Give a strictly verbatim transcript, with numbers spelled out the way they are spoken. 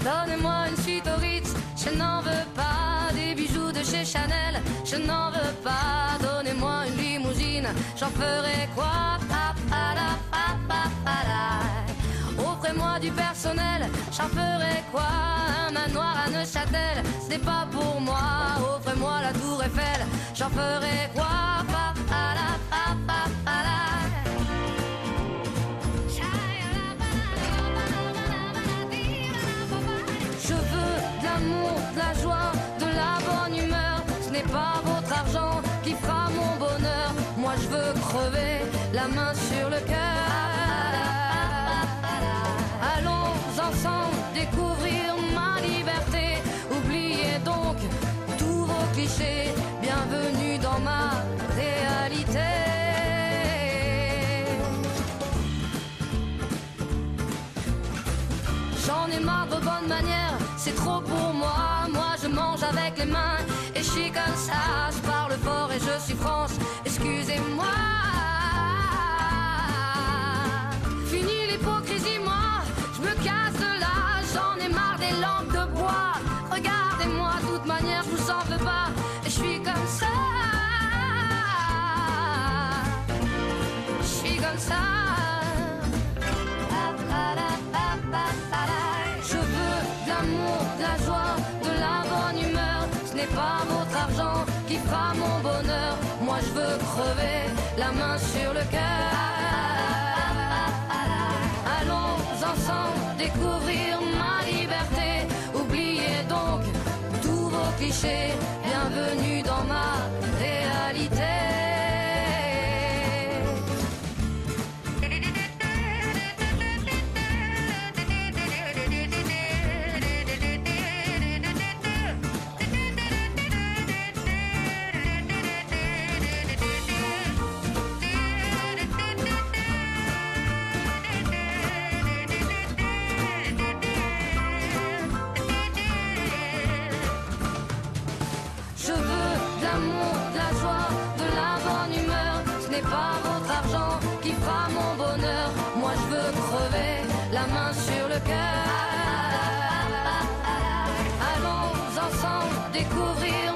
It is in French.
Donnez-moi une suite au Ritz, je n'en veux pas. Des bijoux de chez Chanel, je n'en veux pas. Donnez-moi une limousine, j'en ferai quoi? Pa, pa, la, pa, pa, pa, la. Offrez-moi du personnel, j'en ferai quoi? Un manoir à Neuchâtel, ce n'est pas pour moi. Offrez-moi la tour Eiffel, j'en ferai quoi? Pa, pa, la, pa, pa, pa, la. Je veux de l'amour, de la joie, de la bonne humeur. Ce n'est pas votre argent qui fera mon bonheur. Moi je veux crever la main sur le cœur. Allons ensemble découvrir ma liberté. Oubliez donc tous vos clichés. Bienvenue dans ma réalité. J'en ai marre de bonnes manières, c'est trop pour moi. Moi je mange avec les mains et je suis comme ça. Je parle fort et je suis France, excusez-moi. Fini l'hypocrisie, moi, je me casse de là. J'en ai marre des lampes de bois. Regardez-moi, de toute manière je vous en veux pas. Et je suis comme ça. Je suis comme ça. Je veux de l'amour, de la joie, de la bonne humeur. Ce n'est pas votre argent qui fera mon bonheur. Moi je veux crever la main sur le cœur. Allons ensemble découvrir ma liberté. Oubliez donc tous vos clichés. Bienvenue dans ma réalité. Ce n'est pas votre argent qui fera mon bonheur. Moi je veux crever la main sur le cœur. Allons ensemble découvrir